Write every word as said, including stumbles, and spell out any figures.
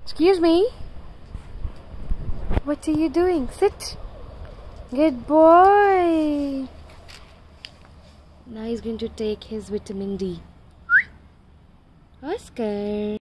Excuse me. What are you doing? Sit. Good boy. Now he's going to take his vitamin D. Oscar.